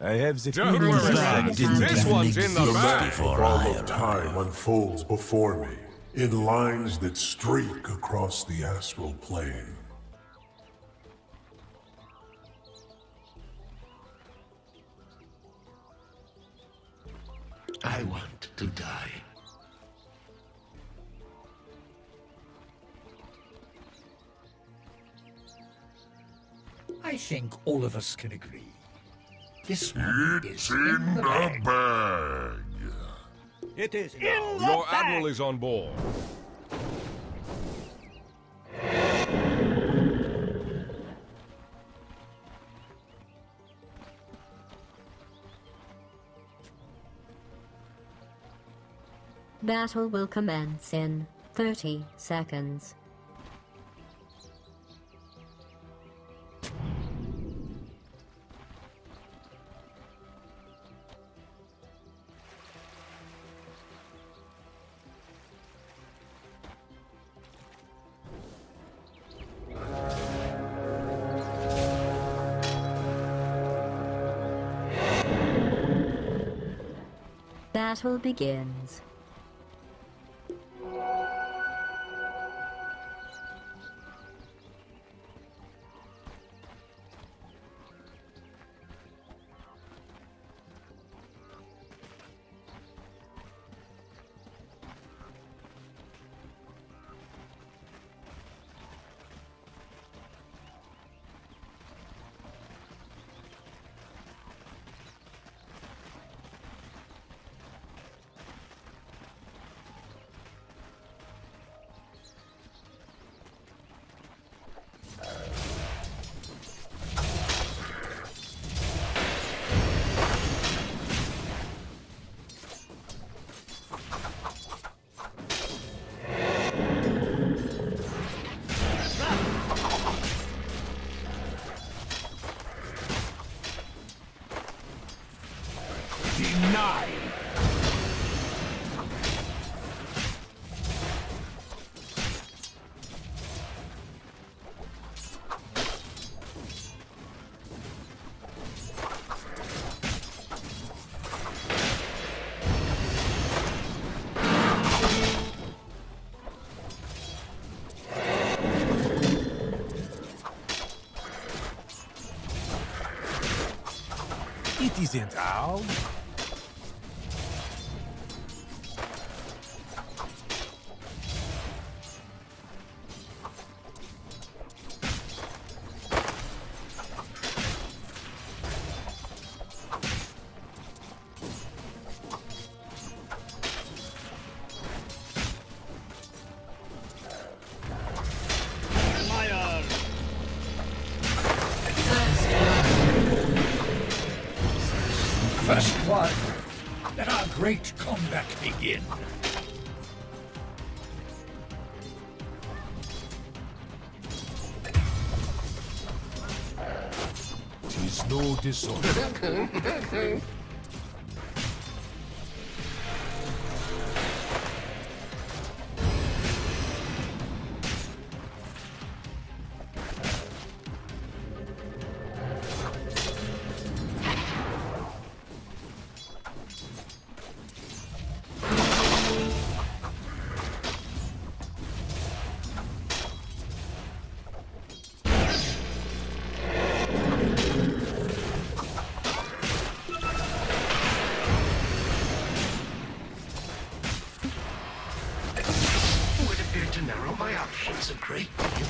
I have the Don't feeling worry, that lad. didn't This even one's in the exist bag. before Fall I of arrived. time unfolds before me, in lines that streak across the astral plane. I want to die. I think all of us can agree. This one It's is in the the bag. bag. It is Your admiral is on board. Battle will commence in 30 seconds. Battle begins. Denied. It isn't out. First blood. Let our great combat begin. Tis no disorder. Would appear to narrow my options a great deal.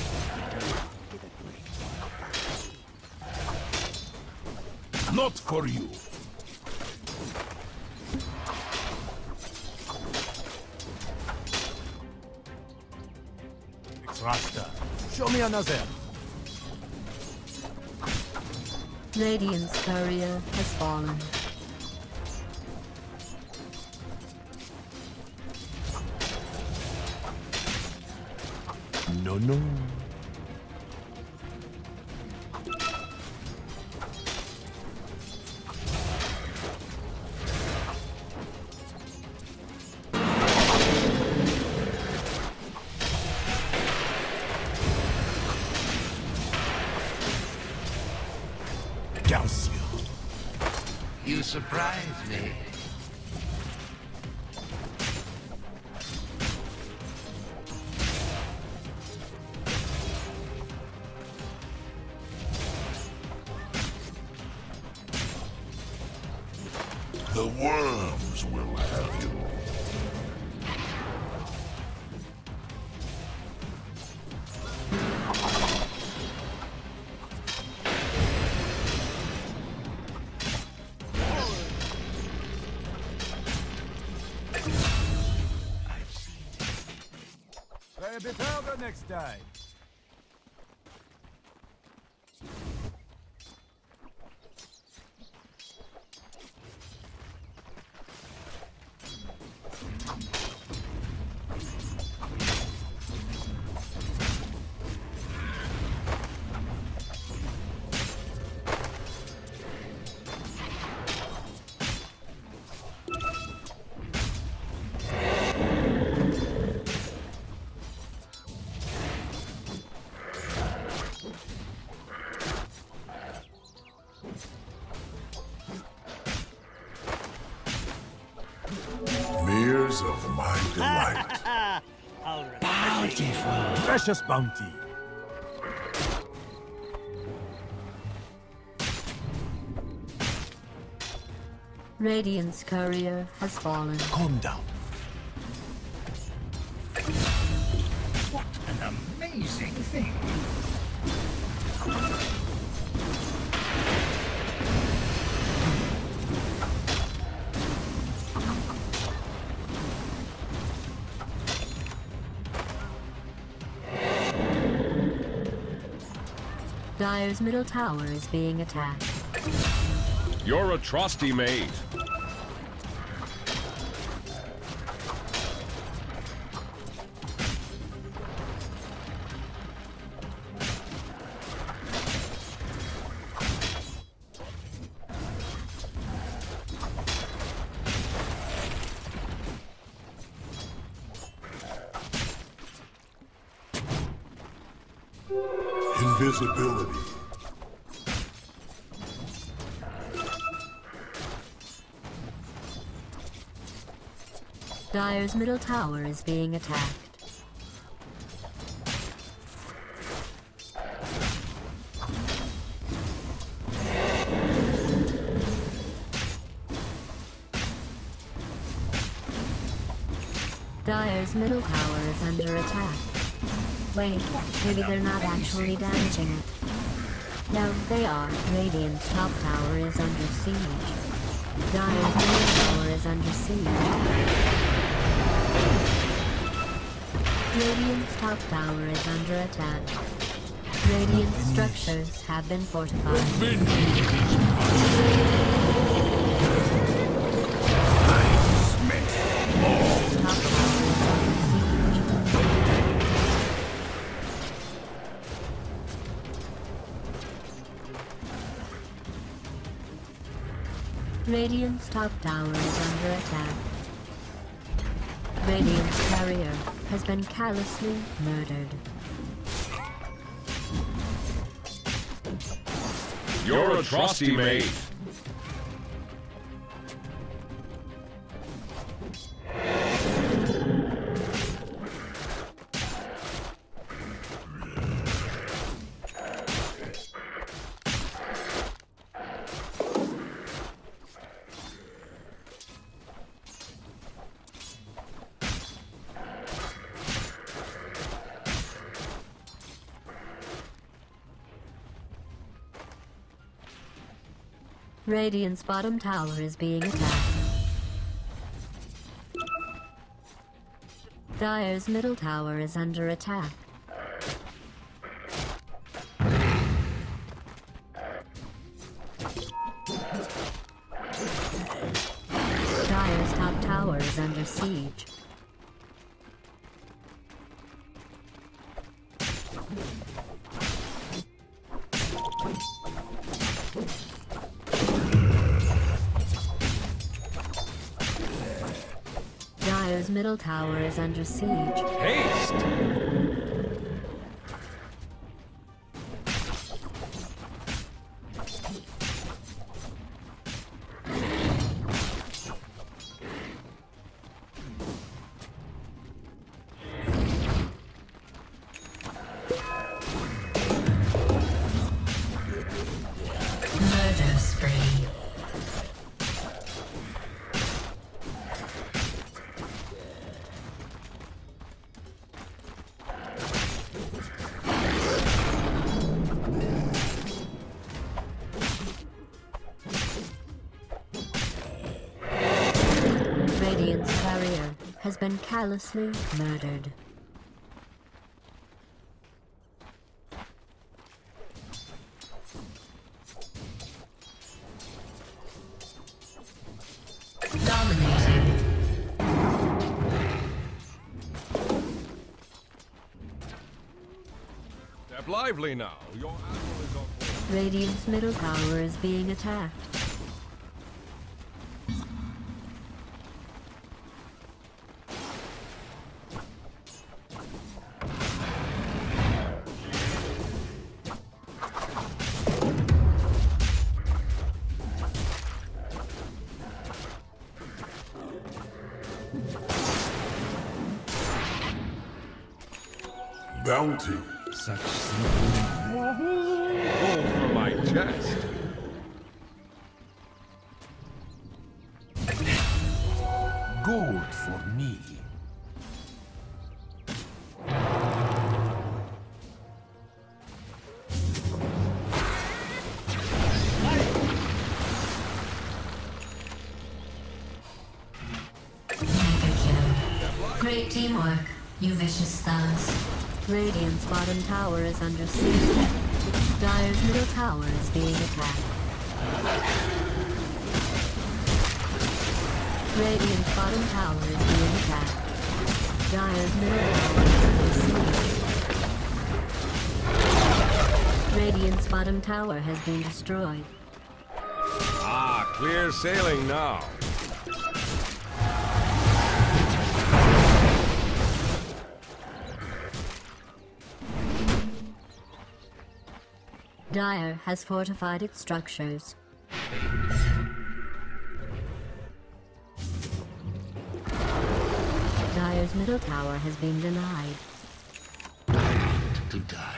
Not for you. Rasta, show me another. Radiant's courier has fallen. No, no. Gaussio. surprise me. The worms will have you. Play a bit harder next time. Mirrors of my delight. Bountiful. Precious bounty. Radiant's courier has fallen. Calm down. What an amazing thing. Dire's middle tower is being attacked. Your atrocity made. Invisibility. Dire's middle tower is being attacked. Dire's middle tower is under attack. Wait, maybe they're not actually damaging it. No, they are. Radiant's top tower is under siege. Dire's middle tower is under siege. Radiant's top tower is under attack. Radiant structures have been fortified. Top tower is under siege. Radiant's top tower is under attack. Radiant's carrier has been callously murdered. Your atrocity made. Radiant's bottom tower is being attacked. Dire's middle tower is under attack. Dire's top tower is under siege. Dire's middle tower is under siege. Haste! has been callously murdered. Dominating. Step lively now. Your admiral is on board. Radiant's middle tower is being attacked. Bounty. Such simple. Gold for my chest. Gold for me. Mega kill. Great teamwork, you vicious thugs. Radiant's bottom tower is under siege. Dire's middle tower is being attacked. Radiant's bottom tower is being attacked. Dire's middle tower is under siege. Radiant's bottom tower has been destroyed. Ah, clear sailing now. Dire has fortified its structures. Dire's middle tower has been denied. To die.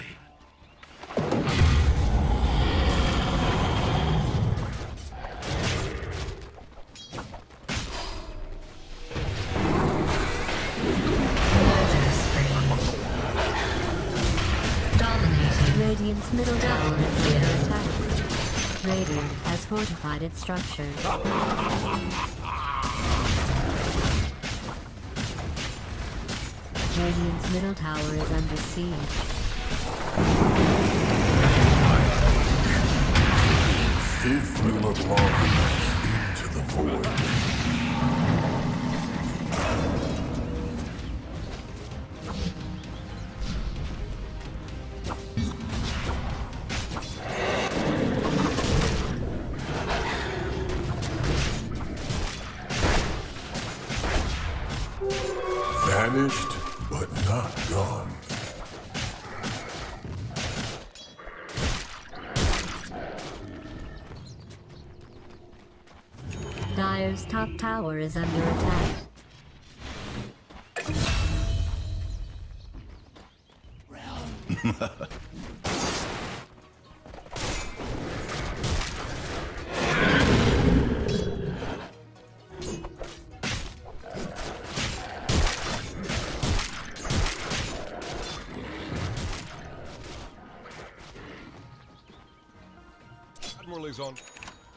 Murder spree. Dominating. Radiant's middle tower is under attack. Radiant has fortified its structures. Radiant's middle tower is under siege. If you look long enough into the void, vanished but not gone. Dire's top tower is under attack. Admiral is on.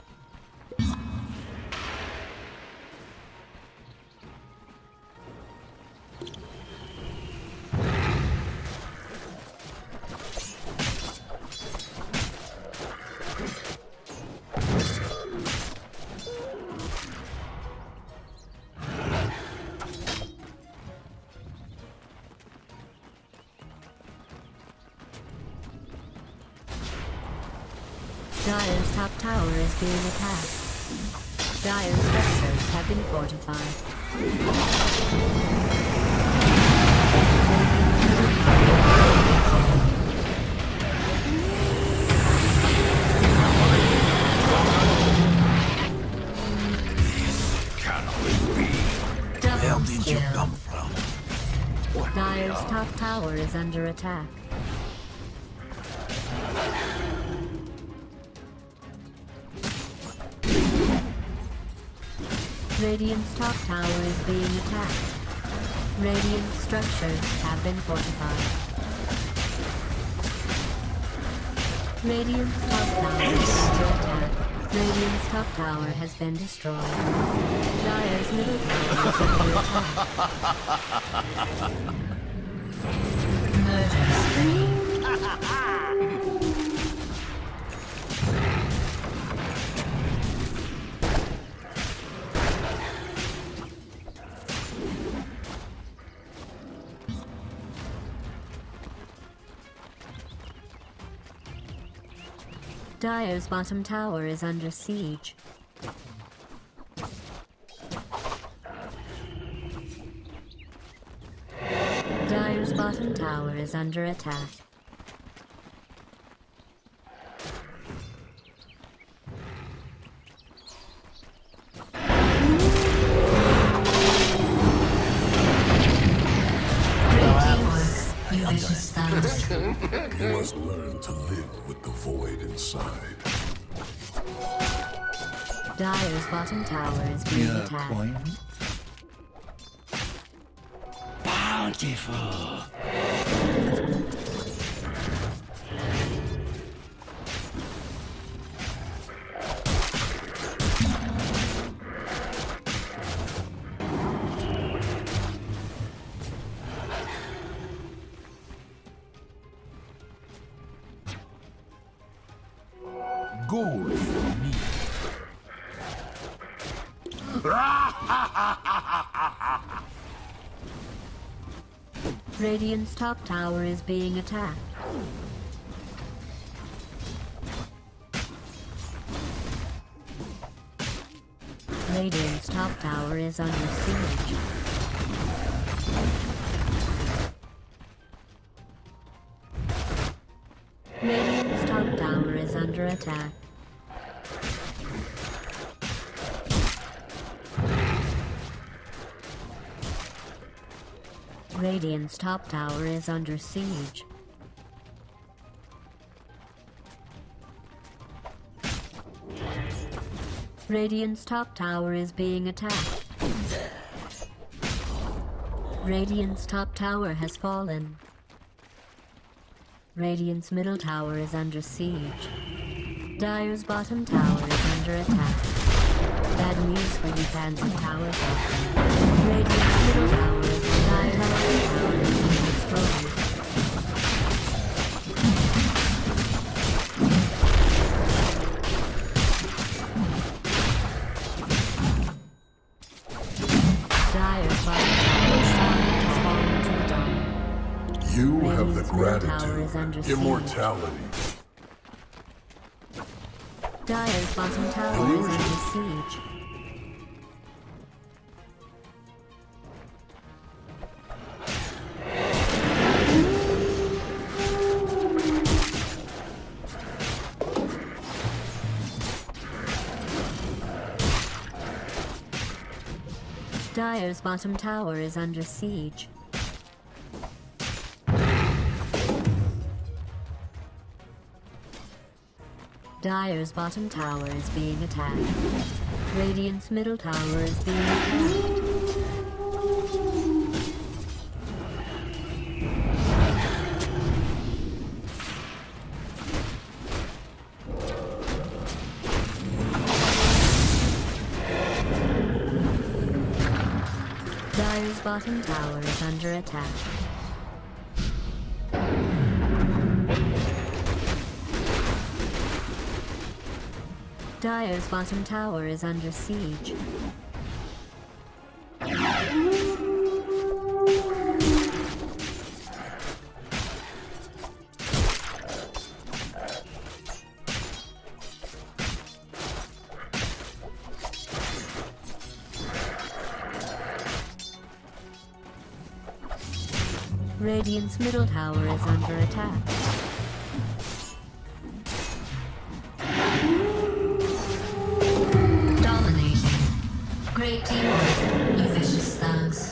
Dire's top tower is being attacked. Dire's structures have been fortified. Double Did you kill. come from? Dire's top tower is under attack. Radiant's top tower is being attacked. Radiant structures have been fortified. Radiant's top tower is under attack. Radiant's top tower has been destroyed. Dire's middle tower is under attack. Murder spree. Dire's bottom tower is under siege. Dire's bottom tower is under attack. You vicious thugs. You must learn to live with the void inside. Dire's bottom tower is being Your attacked. coin? Bountiful. Gold for me. Radiant's top tower is being attacked. Radiant's top tower is under siege. Radiant's top tower is under attack. Radiant's top tower is under siege. Radiant's top tower is being attacked. Radiant's top tower has fallen. Radiant's middle tower is under siege. Dire's bottom tower is under attack. Bad news for you fans of towers out there. Radiant's middle tower is Dire's bottom tower is being destroyed. Dire's bottom tower is falling to the dawn. You have the Radiant's middle tower is under gratitude, siege. immortality. Dire's bottom tower is under siege. Dire's bottom tower is under siege. Dire's bottom tower is being attacked. Radiant's middle tower is being attacked. Dire's bottom tower is under attack. Dire's bottom tower is under siege. Radiant's middle tower is under attack. Dominating. Great teamwork, you vicious thugs.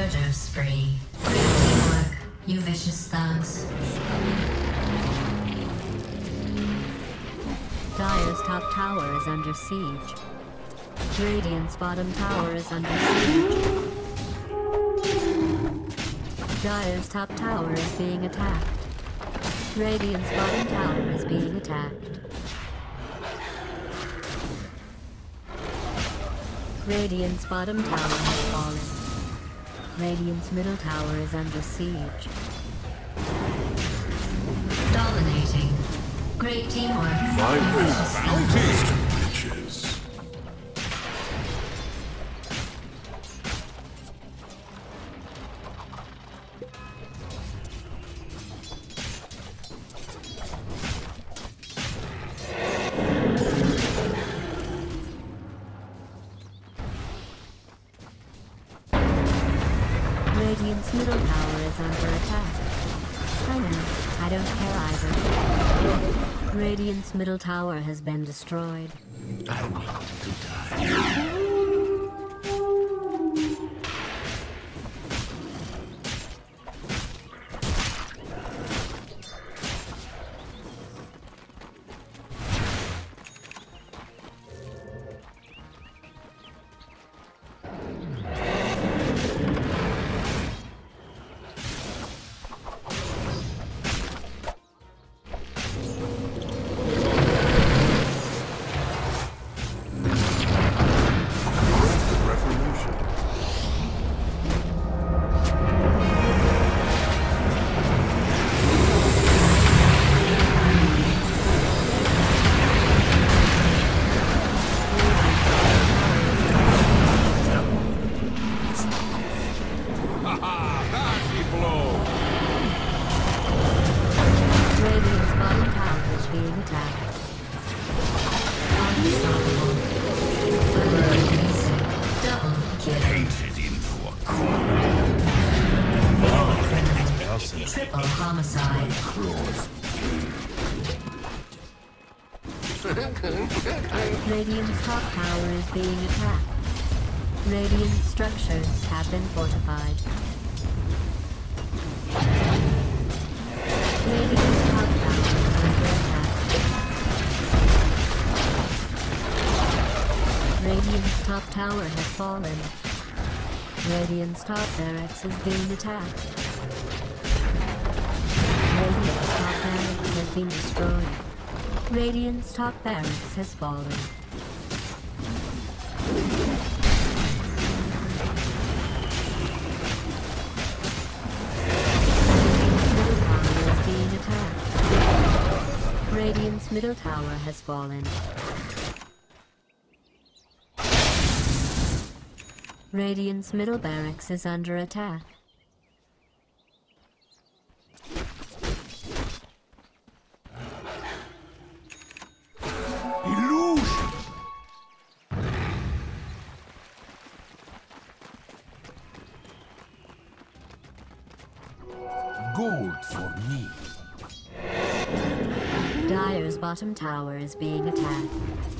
Murder spree. Great teamwork, you vicious thugs. Dire's top tower is under siege. Radiant's bottom tower is under siege. Dire's top tower is being attacked. Radiant's bottom tower is being attacked. Radiant's bottom tower has fallen. Radiant's middle tower is under siege. Dominating. Great teamwork. My you vicious thugs. bitches. Radiant's middle tower is under attack. I know, I don't care either. Radiant's middle tower has been destroyed. I want to die. Radiant's bottom tower is being attacked. Unstoppable. Amazing. Double kill. Painted into a corner. Triple homicide. Radiant's top tower is being attacked. Radiant structures have been fortified. Radiant's top tower is under attack. Radiant's top tower has fallen. Radiant's top barracks is being attacked. Radiant's top barracks has been destroyed. Radiant's top barracks has fallen. Radiant's middle tower has fallen. Radiant's middle barracks is under attack. Illusion! Gold for me. Dire's bottom tower is being attacked.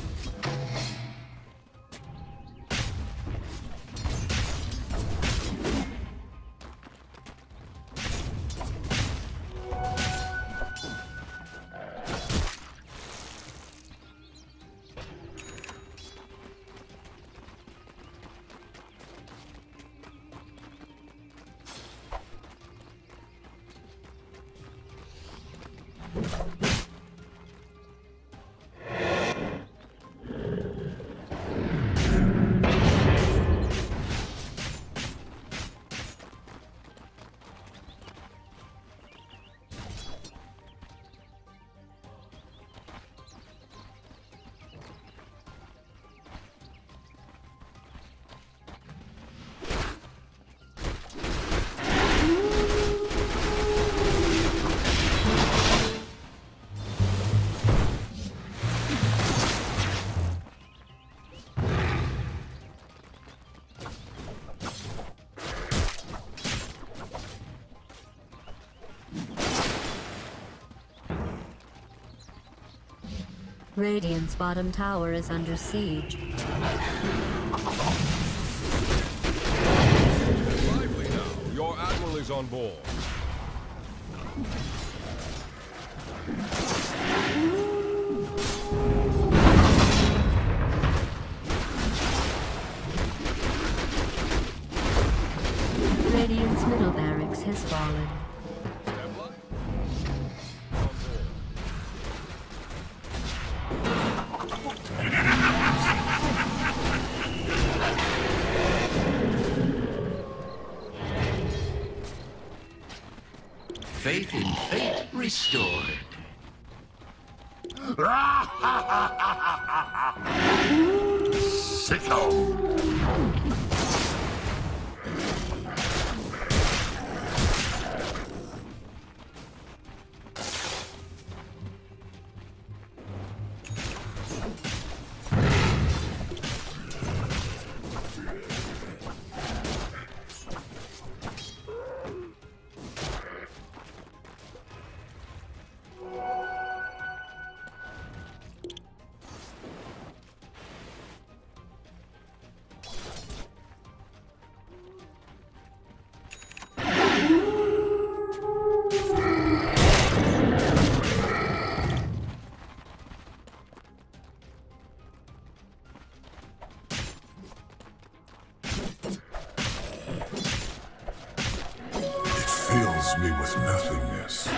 Radiant's bottom tower is under siege. Lively now. is on board. Radiant's middle barracks has fallen. Step live. Faith in fate restored. Sicko! Fills me with nothingness.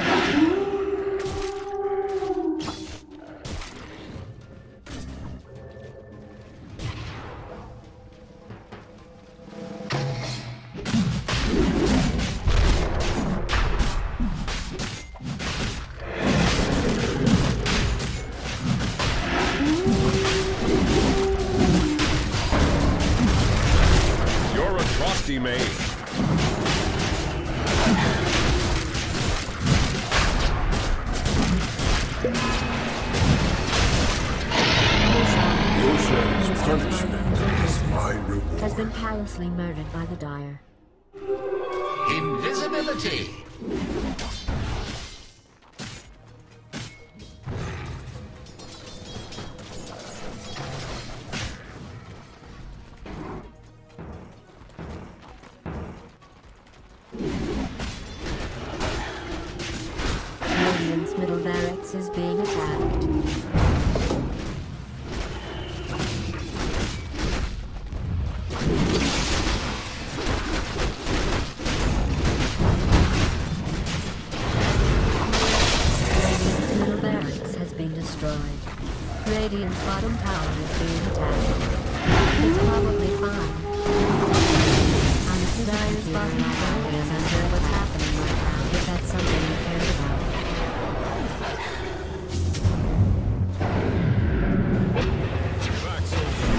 You're a trusty mate. Yoshan's punishment is my reward. Has been callously murdered by the Dire. Invisibility! Radiant's middle barracks is being attacked. Radiant's middle barracks has been destroyed. Radiant's bottom tower is being attacked. It's probably fine. Honestly, Dire's bottom tower is under what's happening right now, if that's something you care about. Back, soldier.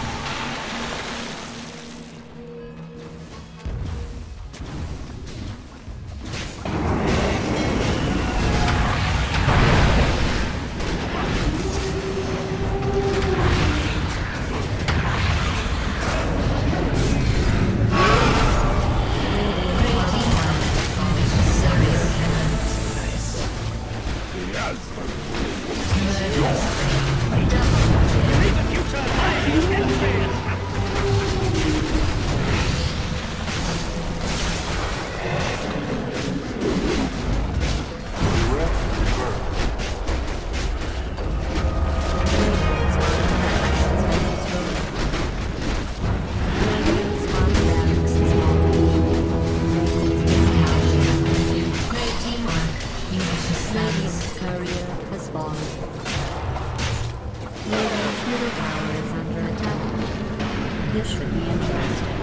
Radiant's courier has fallen. Radiant's middle tower is under attack. This should be interesting.